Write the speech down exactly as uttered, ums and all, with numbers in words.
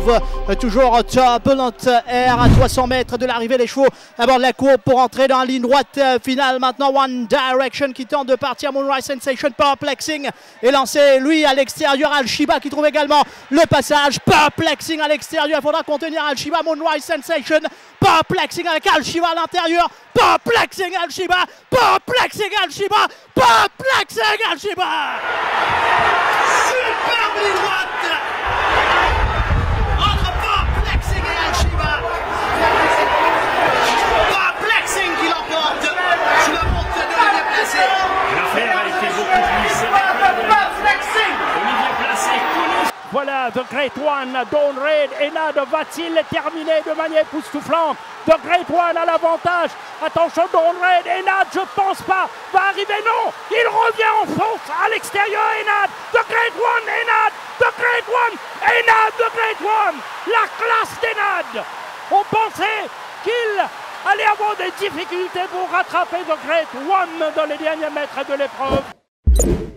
retrouve toujours Turbulent Air à trois cents mètres de l'arrivée. Les chevaux à bord de la courbe pour entrer dans la ligne droite finale. Maintenant One Direction qui tente de partir. Moonrise Sensation, Perplexing est lancé lui à l'extérieur. Alshiba qui trouve également le passage. Perplexing à l'extérieur, il faudra contenir Alshiba. Moonrise Sensation, Perplexing avec Alshiba à l'intérieur. Perplexing Alshiba, Perplexing Alshiba, Perplexing Alshiba. Superbe ligne droite entre Perplexing et Alshiba. Perplexing qui l'emporte sous la montre de Olivier Placé. L'affaire a été beaucoup plus sévère. Perplexing. Olivier Placé. Voilà, The Great One, Dawn Red, Enad va-t-il terminer de manière époustouflante? The Great One a l'avantage. Attention, Dawn Red, Enad, je pense pas, va arriver, non, il revient en force à l'extérieur, Enad, The Great One, Enad, The Great One, Enad, The Great One, la classe d'Enad. On pensait qu'il allait avoir des difficultés pour rattraper The Great One dans les derniers mètres de l'épreuve.